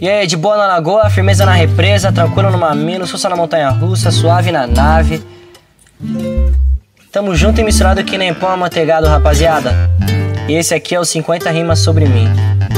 E aí, de boa na lagoa, firmeza na represa, tranquilo numa mina, sussa na montanha russa, suave na nave. Tamo junto e misturado que nem pão amanteigado, rapaziada. E esse aqui é o 50 rimas sobre mim.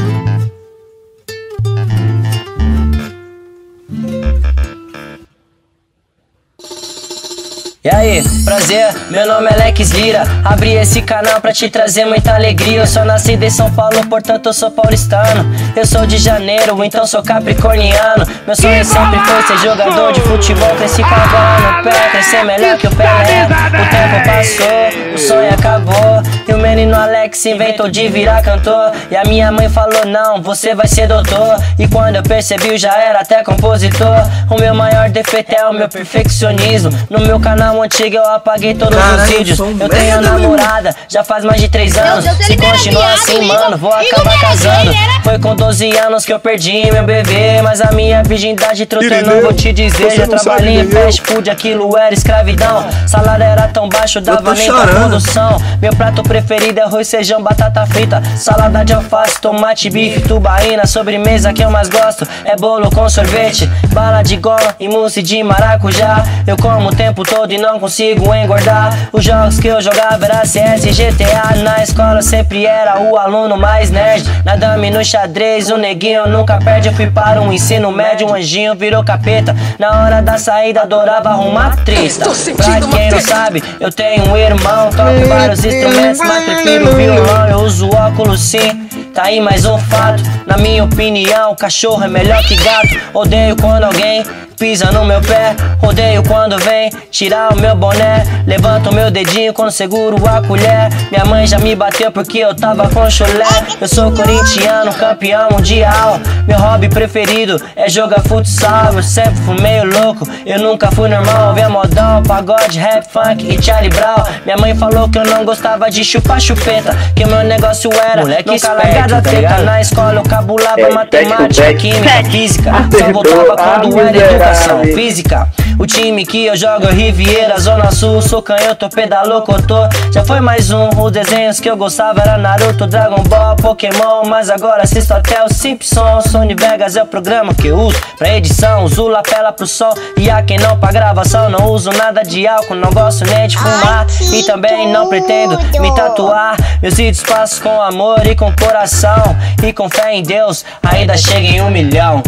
E aí, prazer, meu nome é Lex Lira. Abri esse canal pra te trazer muita alegria. Eu sou nascido em São Paulo, portanto eu sou paulistano. Eu sou de janeiro, então sou capricorniano. Meu sonho sempre foi ser jogador de futebol. Cresci com a bola no pé, crescer melhor que o Pelé. O tempo passou, o sonho acabou. E o menino Alex inventou de virar cantor. E a minha mãe falou, não, você vai ser doutor. E quando eu percebi, eu já era até compositor. O meu maior defeito é o meu perfeccionismo. No meu canal antigo eu apaguei todos os vídeos. Eu tenho namorada, já faz mais de 3 anos. Se continuar assim, mano, vou acabar casando. Foi com 12 anos que eu perdi meu bebê. Mas a minha virgindade truta eu não vou te dizer. Já trabalhei em fast food, aquilo era escravidão. Salário era tão baixo, dava nem pra produção. Meu prato preferido é arroz, feijão, batata frita, salada de alface, tomate, bife, tubaína. Sobremesa que eu mais gosto é bolo com sorvete, bala de goma e mousse de maracujá. Eu como o tempo todo e não consigo engordar. Os jogos que eu jogava era CS e GTA. Na escola eu sempre era o aluno mais nerd. Na dama e no xadrez o neguinho nunca perde. Eu fui para um ensino médio, um anjinho virou capeta. Na hora da saída adorava arrumar trista. Pra quem não sabe, eu tenho um irmão. Toco vários instrumentos, mas prefiro violão. Eu uso óculos sim, tá aí mais um fato. Na minha opinião, cachorro é melhor que gato. Odeio quando alguém pisa no meu pé, odeio quando vem tirar o meu boné. Levanto o meu dedinho quando seguro a colher. Minha mãe já me bateu porque eu tava com chulé. Eu sou corintiano, campeão mundial. Meu hobby preferido é jogar futsal. Eu sempre fui meio louco, eu nunca fui normal. Via modão, pagode, rap, funk e Charlie Brown. Minha mãe falou que eu não gostava de chupar chupeta, que o meu negócio era moleque nunca largar da teta. Na escola eu cabulava matemática, química, física. Só voltava quando era educação física. O time que eu jogo é Riviera, Zona Sul. Sou canhoto, pedalou, cotô. Já foi mais um. Os desenhos que eu gostava era Naruto, Dragon Ball, Pokémon. Mas agora assisto até o Simpsons. Sony Vegas é o programa que eu uso pra edição. Uso lapela pro som e a quem não pra gravação. Não uso nada de álcool, não gosto nem de fumar. E também não pretendo me tatuar. Meus vídeos passo com amor e com coração. E com fé em Deus, ainda chega em 1 milhão.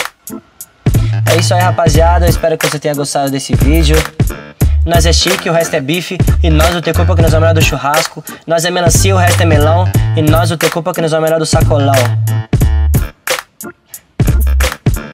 É isso aí, rapaziada, eu espero que você tenha gostado desse vídeo. Nós é chique, o resto é bife. E nós o ter culpa que nós é o melhor do churrasco. Nós é melancia, o resto é melão. E nós o ter culpa que nós é o melhor do sacolão.